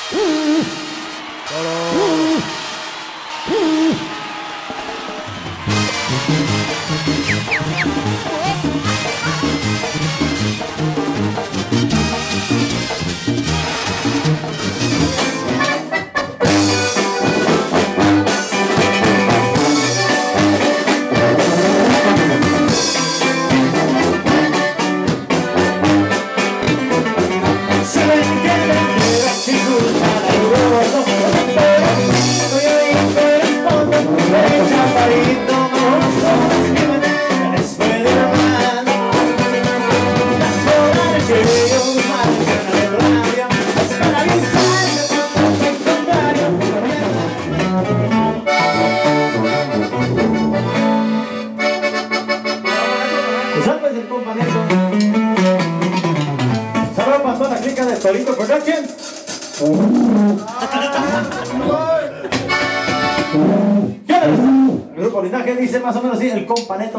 Torito Production. El grupo Linaje dice más o menos así, el companeto.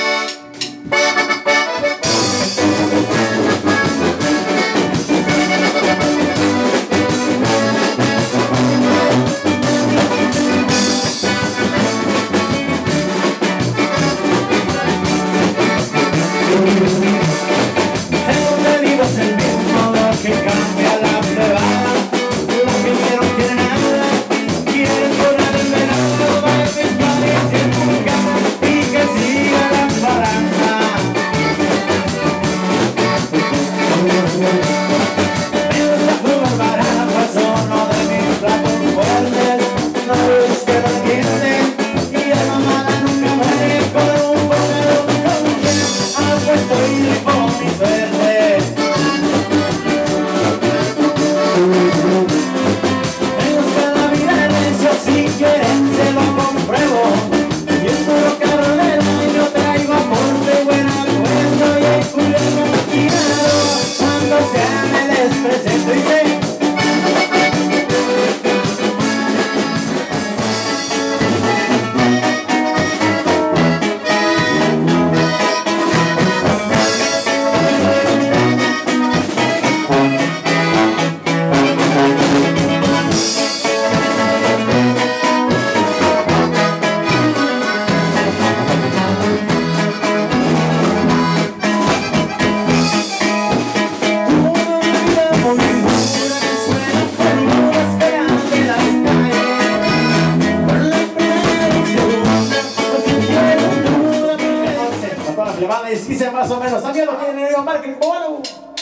Dice más o menos, también lo tiene el marketing bueno.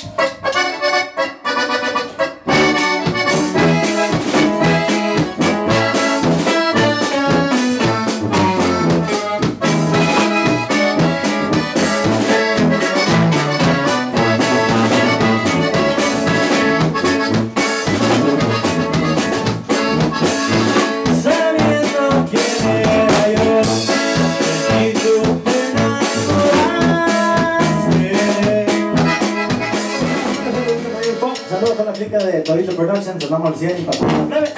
Saludos a la clica de Torito Production, sonamos al 100 y pasamos breve.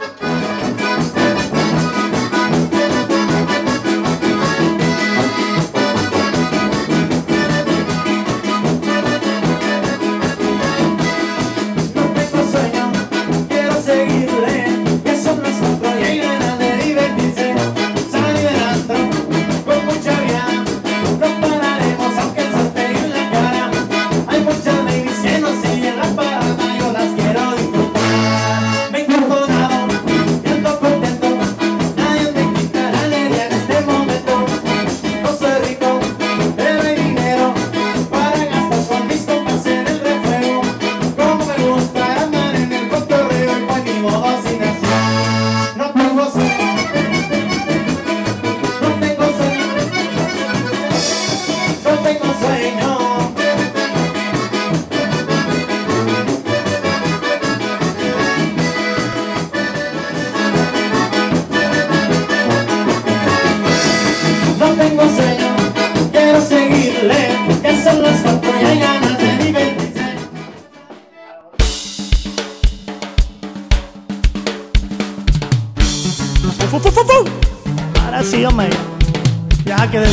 Ahora sí, hombre. Ya quedé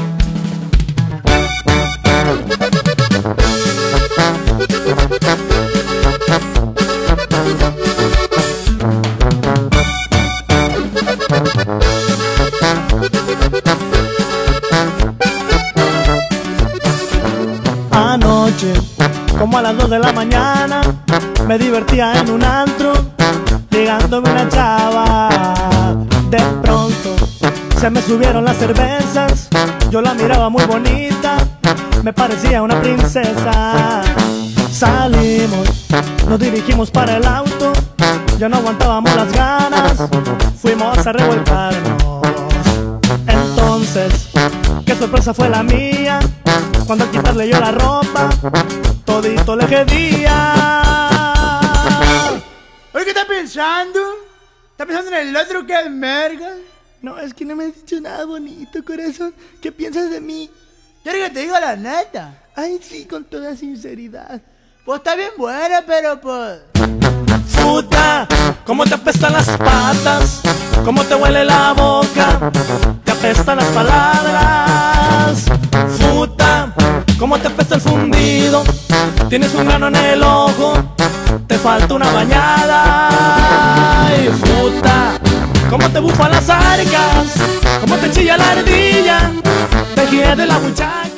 bien. Como a las 2 de la mañana me divertía en un antro, ligándome una chava. De pronto se me subieron las cervezas, yo la miraba muy bonita, me parecía una princesa. Salimos, nos dirigimos para el auto, ya no aguantábamos las ganas, fuimos a revolcarnos. Entonces, qué sorpresa fue la mía, cuando al quitarle yo la ropa, todito le quedía. Oye, ¿qué estás pensando? ¿Estás pensando en el otro que es merga? No, es que no me has dicho nada bonito, corazón. ¿Qué piensas de mí? ¿Quieres que te diga la neta? Ay, sí, con toda sinceridad. Pues está bien buena, pero pues... Puta, cómo te apestan las patas, cómo te huele la boca, te apestan las palabras. Puta, cómo te apesta el fundido, tienes un grano en el ojo, te falta una bañada. Ay, puta, cómo te bufan las arcas, cómo te chilla la ardilla, te hiede la muchacha.